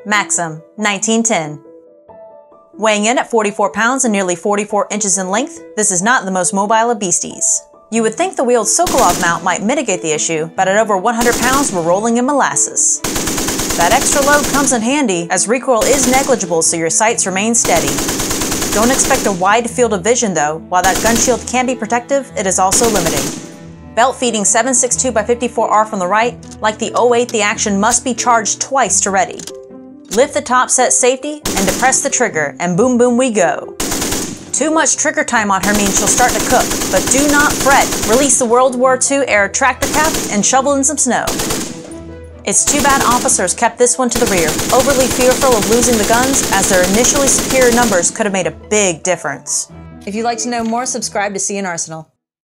Maxim, 1910. Weighing in at 44 pounds and nearly 44 inches in length, this is not the most mobile of beasties. You would think the wheeled Sokolov mount might mitigate the issue, but at over 100 pounds we're rolling in molasses. That extra load comes in handy, as recoil is negligible so your sights remain steady. Don't expect a wide field of vision though. While that gun shield can be protective, it is also limiting. Belt feeding 7.62x54R from the right, like the 08, the action must be charged twice to ready. Lift the top set safety and depress the trigger, and boom boom we go. Too much trigger time on her means she'll start to cook, but do not fret. Release the World War II era tractor cap and shovel in some snow. It's too bad officers kept this one to the rear, overly fearful of losing the guns, as their initially superior numbers could have made a big difference. If you'd like to know more, subscribe to C&Rsenal.